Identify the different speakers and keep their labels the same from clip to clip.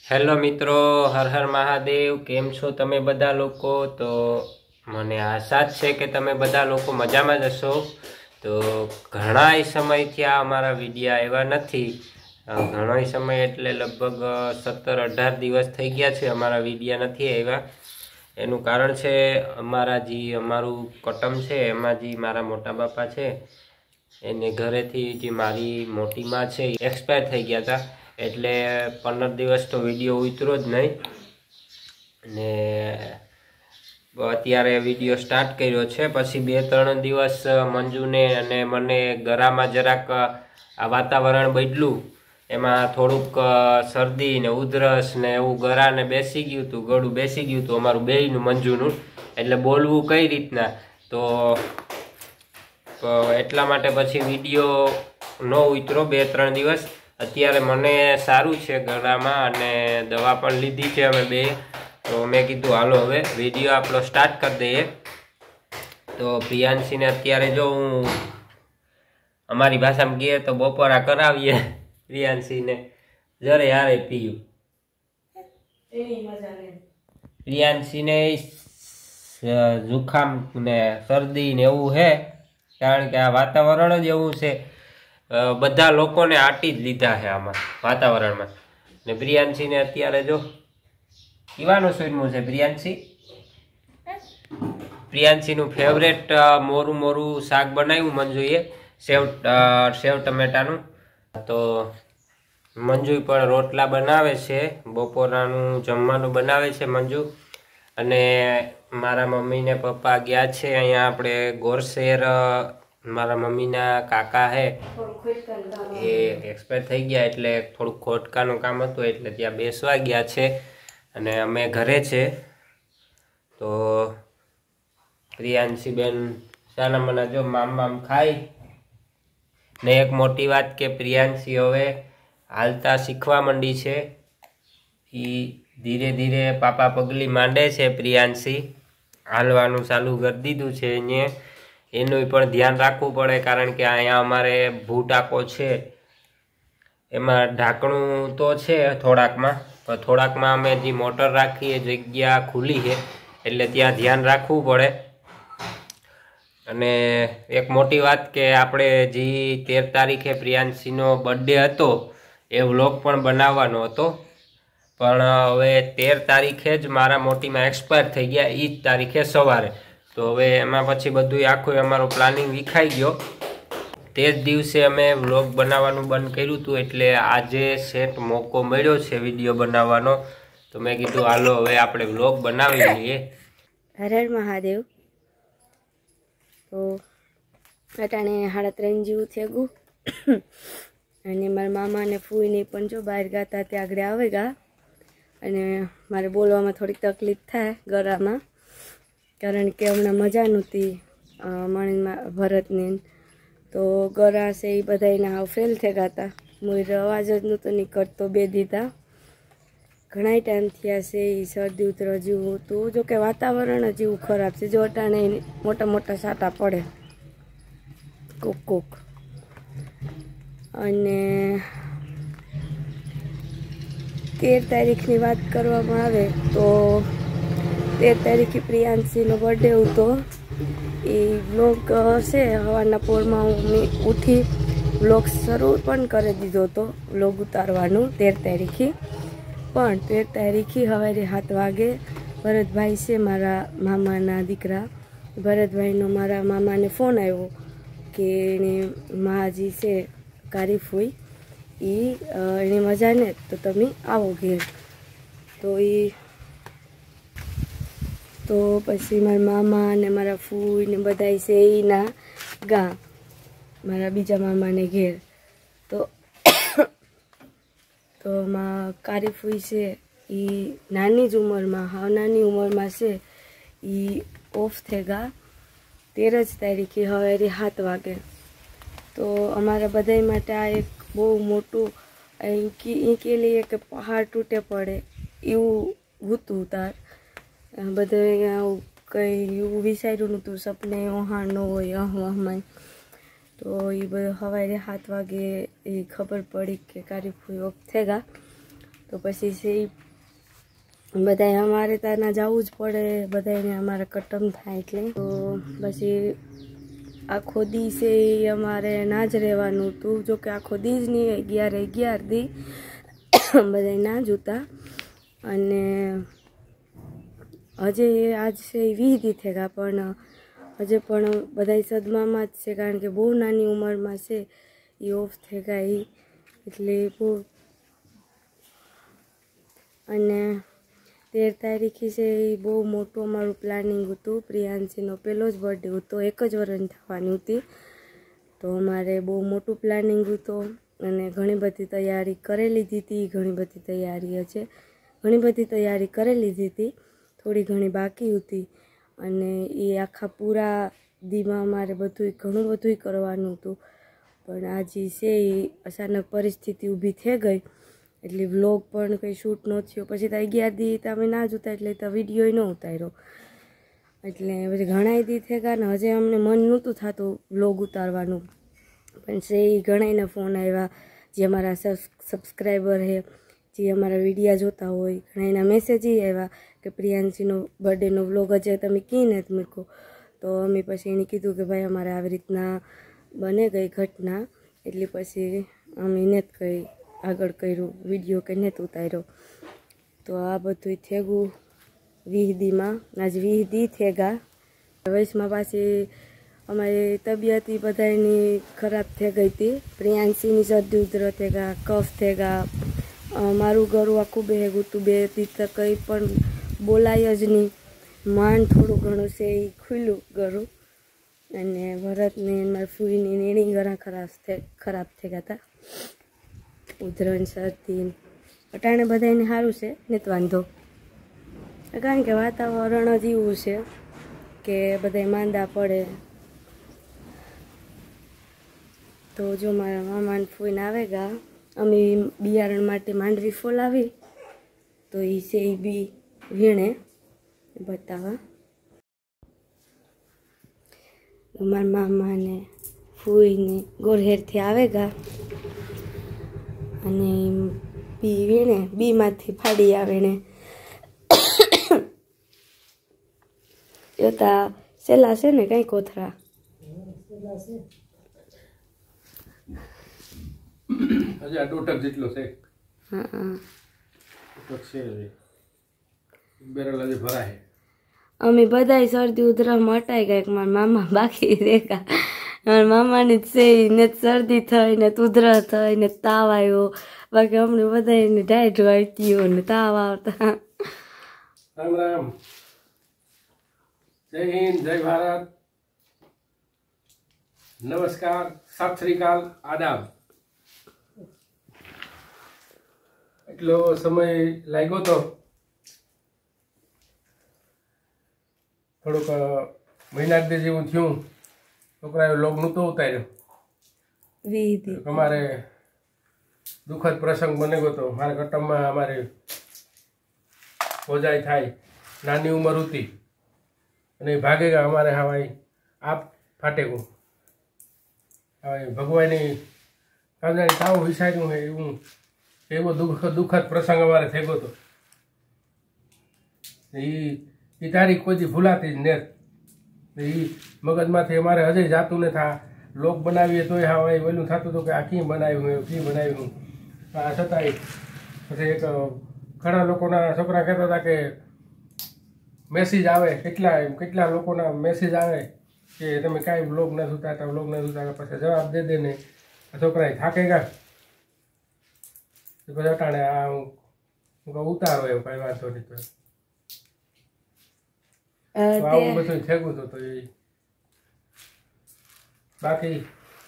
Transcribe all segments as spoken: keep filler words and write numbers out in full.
Speaker 1: Hello मित्रों, हर हर महादेव। केम छो तमे बधा लोको? तो मने आशा छे के तमे बधा लोको मजामां ज हशो। तो घणाय समयथी आ अमारा विडियो आव्या नथी। घणोय समय एटले लगभग सत्तर अठार दिवस थई गया छे अमारा विडियो नथी आव्या। एनुं कारण छे अमारा जी अमारुं कटम छे एमां जी मारा मोटा बापा छे एने घरेथी जे मारी मोटी मां छे एक्सपायर थई गया था। एटले पंदर दिवस तो विडियो उतरो ज नहीं ने अत्यारे विडियो स्टार्ट कर्यो छे। पछी बे त्रण दिवस मंजूने अने मने गरामां जराक आ वातावरण बदल्युं, एमां थोड़ुंक शरदी ने उधरस ने एवुं गराने बेसी गयुं हतुं, गळुं बेसी गयुं हतुं अमारुं बेयनुं मंजूनुं। एटले बोलवुं कई रीतना तो एटला माटे पछी विडियो न उतरो बे त्रण दिवस। अत्यारे मने सारूं छे गळामां अने दवा पण लीधी छे अमे बे। तो मैं कीधुं हालो हवे विडियो आपणो स्टार्ट कर दईए। तो प्रियांशी ने अत्यारे जो हूँ अमारी भाषामां कहीए तो बपोरा करावीए। प्रियांशी ने जरे हारे पीयू प्रियांशी ने जुखाम ने शरदी ने एवुं है, कारण के आ वातावरण ज एवुं छे। बधा लोकोने आटी ज लीधा है आमां वातावरणमां। ने प्रियांशी ने अत्यारे जो पीवानुं सुरमुं छे। प्रियांशी प्रियांशी नु फेवरेट मोरू मोरू शाक बनाव्युं मंजुए, सेव सेव टमेटानुं। तो मंजू पण रोटला बनावे छे, बपोरानुं जमवानुं बनावे छे मंजू। अने मारा मम्मी ने पप्पा गया छे अहींया आपणे गोरशेर। मारा मम्मी ना काका है ए एक्सपायर थई गया एटले थोड़ुं खोटकानुं काम हतुं एटले त्यां बेसवा गया छे अने अमे घरे छे। तो प्रियांशी बेन साना मना जो माम माम खाई ने एक मोटी वात के प्रियांशी हवे हालता शीखवा मंडी छे। ई धीरे धीरे पापा पगली मांडे छे। प्रियांशी हालवानुं चालू कर दीधुं छे। एने एनुं पण ध्यान राखवुं पड़े, कारण के अहींया अमारे भूटाको छे एमां ढांकणुं तो छे थोड़ाकमां, पण थोड़ाकमां अमे जे मोटर राखी ए जग्या खुली है एटले त्यां ध्यान राखवुं पड़े। अने एक मोटी वात के आपणे जी तेर तारीखे प्रियांशीनो बर्थडे हतो ए व्लॉग पण बनाववानो हतो, पण हवे तेर तारीखे ज मारा मोटीमां एक्सपायर थई गया ई ज तारीखे सवारे। तो हवे एमां पछी बधुंय आखुं अमारुं प्लानिंग विखाई गयो। ते ज दिवसे अमे व्लॉग बनाववानुं बंध कर्युं हतुं, एटले आजे सेट मोको मळ्यो छे विडियो बनाववानो। तो मैं कीधुं हालो हवे आपणे व्लॉग बनावी लईए।
Speaker 2: हर हर महादेव। तो अटाणे साड़ा त्रण जेवुं थेगुं अने मारा मामा ने फूई ने पण जो बहार गाता ते आगळे आवेगा अने मारे बोलवामां थोड़ी तकलीफ थाय गळामां, कारण के हमणां मजा नहोती मणिमां भरतने। तो गळा से ई बधायना हाव फेल थेगा था, मोर अवाज ज नहोतो निकळतो बे दीधा। घणाय टाइम थया छे ई शरदी उतरवा जेवुं हतुं, जो के वातावरण ज एवुं खराब छे। जो अटाणे मोटा मोटा साटा पड़े कोक कोक। अने तेर तारीखनी वात करवामां आवे तो तेर तारीखे प्रियांशीनो बर्थडे हतो। ए व्लॉग छे हवारना पोरमां हूँ उठी व्लॉग शरू पण करी दीधो हतो व्लॉग उतारवानुं तेर तारीखे। पण तेर तारीखे हवारे सात वागे भरतभाई से मारा मामाना दीकरा भरतभाईनो मारा मामाने फोन आव्यो के एने माजी से कारीफुई ई एने मजा ने तो तमे आवो घेर। तो ई तो पछी मारा मामा ने मारा फूई ने बधाई से ईना गा मारा बीजा मामा ने घेर। तो तो मां कारी फूई से ई नानी ज उमर में हाव नानी उमर में से ई ऑफ थेगा तेर ज तारीखे हवारे सात वागे। तो अमारा बधाई माटे आ एक बहु मोटुं ई के लिए के पहाड़ तूटे पड़े एवुं हतुं। तार बधाय कई एवुं विचार्युं नहोतुं, सपने ओहानो होय अहवामां। तो ये हवारे सात वागे खबर पड़ी के कारी फूई ऑफ थेगा। તો પછી છે બધાય અમારે ત્યાં જવું જ પડે, બધાને અમારે કટમ થાય એટલે તો પછી આખો દી છે એ અમારે ના જ રહેવાનું હતું. જોકે આખો દી જ નહીં, અગિયાર અગિયાર દી બધા ના જ હતા. અને હજે આજ છે એ વીસ દી થઈ ગયા, પણ હજે પણ બધા સદમામાં જ છે, કારણ કે બહુ નાની ઉંમરમાં છે એ ઓફ થઈ ગયા એ, એટલે બહુ. અને તેર તારીખે છે એ બહુ મોટું અમારું પ્લાનિંગ હતું. પ્રિયાંશીનો પહેલો જ બર્થડે હતો, એક જ વર્ષની થવાની હતી, તો અમારે બહુ મોટું પ્લાનિંગ હતું અને ઘણી બધી તૈયારી કરી લીધી હતી. ઘણી બધી તૈયારી છે, ઘણી બધી તૈયારી કરી લીધી હતી, થોડી ઘણી બાકી હતી. અને એ આખા પૂરા દીમાં અમારે બધું ઘણું બધું કરવાનું હતું, પણ આજે છે એ અચાનક પરિસ્થિતિ ઊભી થઈ ગઈ એટલે વ્લોગ પણ કંઈ શૂટ ન થયો. પછી તો અગિયાર દી તમે ના જ ઉતાર એટલે તો વિડીયો ન ઉતાર્યો, એટલે પછી ઘણા દી થઈ ગયા ને હજે અમને મન નહોતું થતું વ્લોગ ઉતારવાનું. પણ છે એ ઘણાના ફોન આવ્યા, જે અમારા સબસ્ક્રાઈબર છે, જે અમારા વિડીયા જોતા હોય, ઘણાના મેસેજ એ આવ્યા કે પ્રિયાંશીનો બર્થડેનો વ્લોગ હજે તમે કી નથી મૂકો. તો અમે પછી એને કીધું કે ભાઈ અમારે આવી રીતના બને ગઈ ઘટના, એટલે પછી અમે નથી કંઈ આગળ કર્યું વિડીયો કે નથી ઉતાર્યો. તો આ બધું થઈ ગયું વીસ દીમાં, આજ વીસ દી થઈ ગયા. વયસમાં પાછી અમારી તબિયત એ બધાની ખરાબ થઈ ગઈ હતી. પ્રિયાંશીની શરદી ઉધરસ થઈ ગયા, કફ થઈ ગયા, મારું ગળું આખું બેહગું હતું, બે દી તો કંઈ પણ બોલાય જ નહીં. માંડ થોડું ઘણું છે એ ખુલ્લું ગળું. અને ભરતને મારા ફૂઈની નેણી ગળા ખરાબ થઈ ખરાબ થઈ ગયા હતા, ઉધરણ શરદી. અટાણે બધાને સારું છે, નથી વાંધો, કારણ કે વાતાવરણ જ એવું છે કે બધા માંદા પડે. તો જો મારા મામાને ફૂઈને આવે ગા, અમે બિયારણ માટે માંડવી ફોલાવી, તો એ છે એ બી વીણે બતાવવા. મારા મામાને ફૂઈને ગોરહેરથી આવે ગા અને બી વીણે, બીમાંથી ફાડી આવે ને જોતા સેલા છે ને કઈ કોથરા
Speaker 3: હજી આ દોઢક જેટલો છે.
Speaker 2: હા
Speaker 3: છે બેરલ હજી ભરાય.
Speaker 2: અમે બધાય શરદી ઉધરસ મટાઈ ગયા, મારા મામા બાકી રેખા. મારા મામાની છે ને શરદી થઈ ને ઉધરસ થઈ ને તાવ આવ્યો, બાકી અમને બધાને ડાયટ વાળતીઓ ને તાવ આવતા.
Speaker 3: રામ રામ, જય હિન્દ, જય ભારત, નમસ્કાર, સત શ્રી અકાલ, આદાબ. એટલો સમય લાગ્યો તો, થોડુંક મહિના દે જેવું થયું, છોકરાએ લોગ નહોતો ઉતાર્યો. અમારે દુઃખદ પ્રસંગ બની ગયો હતો. મારા કુટુંબમાં અમારે ઓજાઈ થાય, નાની ઉંમર હતી અને ભાગે ગયા. અમારે હવાઈ આપ ફાટે ગયું. હવે ભગવાનની કામદારી તાવ વિચાર્યું હોય એવું એવો દુઃખ દુઃખદ પ્રસંગ અમારે થઈ ગયો હતો. એ એ તારીખ કોઈથી ભૂલાતી જ નથી. એ મગજમાંથી અમારે હજે જાતું ને થા લોક બનાવીએ તોય હા ભાઈ ઓલું થતું હતું કે આ કી બનાવ્યું કી બનાવ્યું. આ છતાંય પછી એક ઘણા લોકોના છોકરા કહેતા હતા કે મેસેજ આવે, કેટલા કેટલા લોકોના મેસેજ આવે કે તમે કાંઈ બ્લોગ નથી ઉતારતા, બ્લોગ નથી ઉતારતા. પછી જવાબ દે દે ને છોકરા થાકે ગયા. પછી અટાણે આ હું ઉતારો એમ કાંઈ વાંધો નહીં. તો આવું બધું થેગું હતું. તો એ બાકી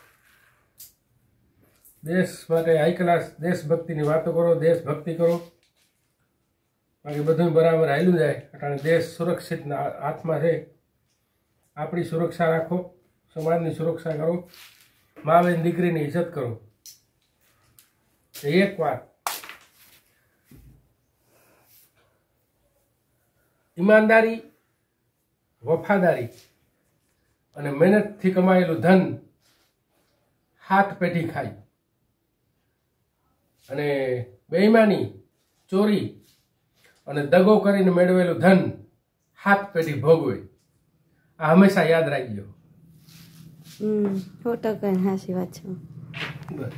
Speaker 3: દેશ માટે હાઈ ક્લાસ દેશભક્તિની વાતો કરો, દેશભક્તિ કરો, બાકી બધું બરાબર હાલ્યું જાય. કારણ દેશ સુરક્ષિત હાથમાં છે. આપણી સુરક્ષા રાખો, સમાજની સુરક્ષા કરો, મા બેન દીકરીની ઇજ્જત કરો. એક વાત, ઈમાનદારી, વફાદારી અને મહેનતથી કમાયેલું ધન હાથ પેઢી ખાય અને બેઈમાની ચોરી અને દગો કરીને મેળવેલું ધન હાથ પેઢી ભોગવે. આ હંમેશા યાદ રાખજો.
Speaker 2: હમ સો ટકા સાચી વાત છે.
Speaker 3: બસ.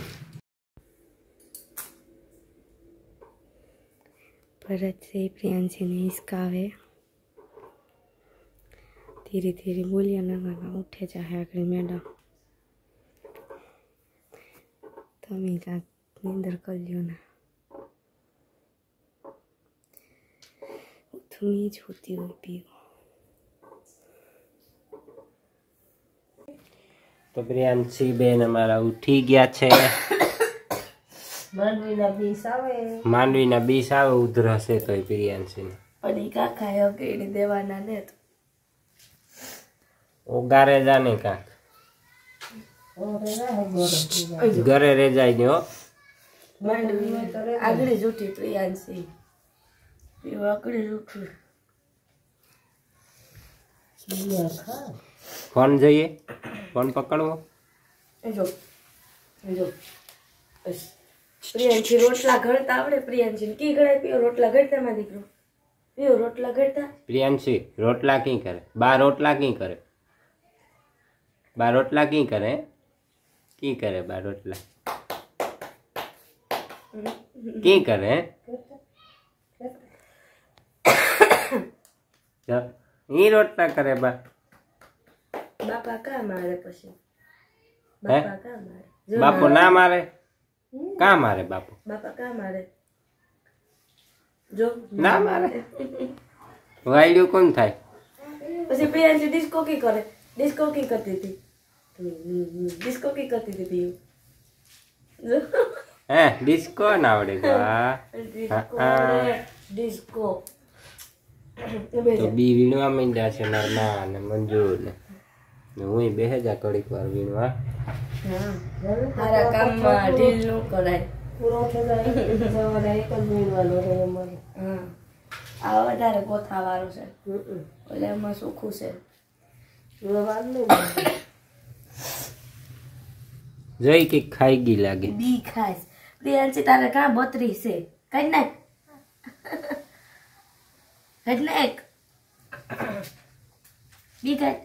Speaker 2: ભરત से प्रियांशी ने हिसकावे धीरे धीरे बोलिया ना उठे जाए आगे मैडम તમે કાંક નીંદર કરી લ્યો ને તમે જ હોતી હોય પીવો.
Speaker 1: તો પ્રિયાંશી બેન અમારા ઉઠી ગયા છે.
Speaker 2: માંડવીના બીસ આવે
Speaker 1: માંડવીના બીસ આવે ઉધરસે તો પ્રિયાંશી
Speaker 2: અને કાકા એ અકેડી દેવાના ને તો
Speaker 1: ઓગારે જાને કાંક ઘરે રેજાય ને હો.
Speaker 2: માંડવી આગળ જ ઉઠી પ્રિયાંશી પીવો આગળ જ ઉઠી.
Speaker 1: ફોન જોઈએ ફોન પકડવો.
Speaker 2: જો જો પ્રિયાંશી રોટલા ઘડતા આવડે. પ્રિયાંશી કી ઘડાય પીવો રોટલા ઘડતા માં દીકરો પીવો રોટલા ઘડતા.
Speaker 1: પ્રિયાંશી રોટલા કી કરે બા રોટલા કી કરે બા રોટલા કી કરે કી કરે બા રોટલા કી કરે ઈ રોટલા કરે બા.
Speaker 2: બાપા કા મારે પછી બાપા કા મારે
Speaker 1: બાપુ ના મારે કા મારે બાપુ
Speaker 2: બાપા કા મારે જો
Speaker 1: ના મારે વાયડ્યું કોણ થાય.
Speaker 2: પછી પ્રિયાંશી ડિસ્કો કી કરે ડિસ્કો કી કરતી હતી ડિસ્કો કી કરતી હતી પીયું
Speaker 1: હે ડિસ્કો ના આવડે બા.
Speaker 2: ડિસ્કો
Speaker 1: તો બી વીણવા માંડ્યા છે મારા માં અને મંજૂર ને હું બેહે જા કડીક વાર વીણવા.
Speaker 2: મારા કામમાં ઢીલ ન કરાય.
Speaker 4: પૂરો થઈ જાય સવારે એક જ વીણવાનો રહે અમારે.
Speaker 2: હા આ વધારે ગોથા વાળું છે એટલે એમાં સુખું છે.
Speaker 4: વાર નહીં
Speaker 1: જઈ કે ખાઈ ગઈ લાગે.
Speaker 2: બી ખાઈશ પ્રિયાંશી તારે કાં બતરી છે કઈ નાખ કઈ નાખ બી કાઢ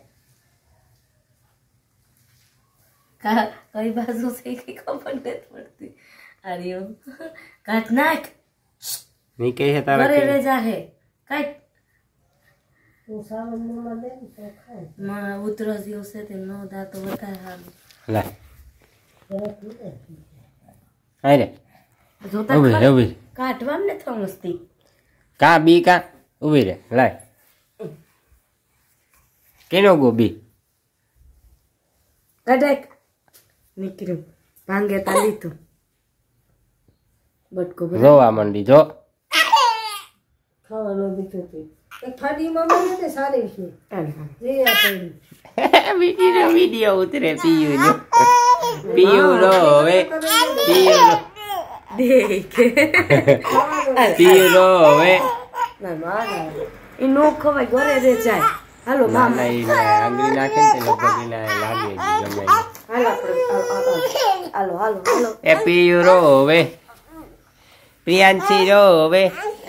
Speaker 2: કા કઈ બાજુ છે કે ખબર નથી પડતી. અરે કાઢ નાખ
Speaker 1: નહીં કહે છે તારા
Speaker 2: ઘરે
Speaker 1: કે
Speaker 2: રે જાહે કાઢ.
Speaker 4: હું સાવન મોમાં દે ને તો ખાય.
Speaker 2: માં ઉતરસ જેવું છે તે નો દા તો વધારે સારું.
Speaker 1: લા
Speaker 4: ઘરે પીવે.
Speaker 1: આરે
Speaker 2: જોતા
Speaker 1: ઉભી
Speaker 2: ખરા.
Speaker 1: ઉભી
Speaker 2: કાઢવામાં ને સમજતી
Speaker 1: કા બી કા ઉભી રે લાય કેનો ગો બી
Speaker 2: કડક નીકળ્યું ભાંગે તા લીધું બટકો ભરાય.
Speaker 1: રોવા મંડી જો
Speaker 4: ખાવાનો દીધો પી એક ફાડીમાં મને તે સારી છે
Speaker 2: હાલ, હાલ.
Speaker 4: જે આપણે
Speaker 1: વિડીયો વિડીયો ઉતરે પીયુ નો પીયુ રો હવે પીયુ રો
Speaker 2: દેખ
Speaker 1: પીયુ રો હવે
Speaker 2: ના મારા એ નો ખવાય ઘરે રે જાય. હાલો
Speaker 1: ના
Speaker 2: મામા
Speaker 1: ના ઈ આંગળી નાખે ને તે લગભગ એને લાગે જ ગમે ઈ.
Speaker 2: હાલો આપણે હાલો, હાલો હાલો હાલો હાલો
Speaker 1: એ પીયુ રો હવે પ્રિયાંશી રો હવે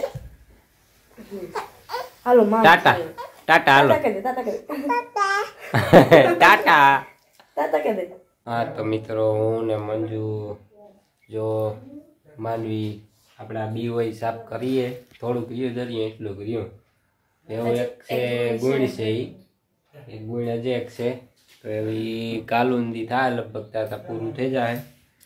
Speaker 2: હાલો મામા
Speaker 1: ટાટા ટાટા હાલો
Speaker 2: તાતા કે દે તાતા કે દે
Speaker 1: ટાટા.
Speaker 2: તાતા કે દે.
Speaker 1: હા તો મિત્રો હું ને મંજુ જો માંડવી આપણા બી હોય સાફ કરીએ થોડુંક રહ્યું દરીએ એટલું રહ્યું એવું એક છે ગુણ છે ઈ એક ગુણ જ એક છે તો એવી કાલુંદી થાય લગભગ ત્યાં પૂરું થઈ જાય.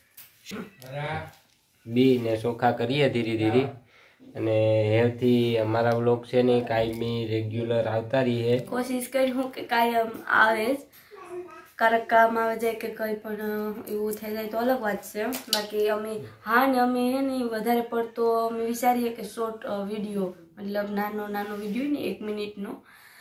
Speaker 1: બી ને ચોખા કરીએ ધીરે ધીરે અને હેવથી અમારા વ્લોગ છે ને કાયમી રેગ્યુલર આવતા રહીએ.
Speaker 2: કોશિશ કરી હું કે કાયમ આવે જ ક્યારેક કામ આવે જાય કે કંઈ પણ એવું થઈ જાય તો અલગ વાત છે. બાકી અમે હા ને અમે હે ને વધારે પડતો અમે વિચારીએ કે શોર્ટ વિડીયો મતલબ નાનો નાનો વિડીયો ને એક મિનિટનો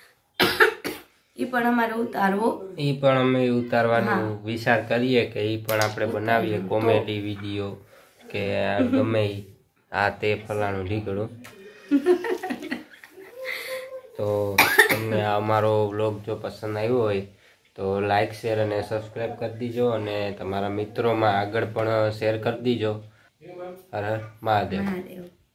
Speaker 2: એ પણ અમારે ઉતારવો.
Speaker 1: એ પણ અમે ઉતારવાનો વિચાર કરીએ કે એ પણ આપણે બનાવીએ કોમેડી વિડીયો કે આ ગમે ઈ આ તે ફલાણું ઢીકડું. તો તમને અમારો વ્લોગ જો પસંદ આવ્યો હોય તો લાઈક શેર અને સબસ્ક્રાઈબ કરી દીજો અને તમારા મિત્રોમાં આગળ પણ શેર કરી દીજો. હર હર મહાદેવ.
Speaker 2: મહાદેવ.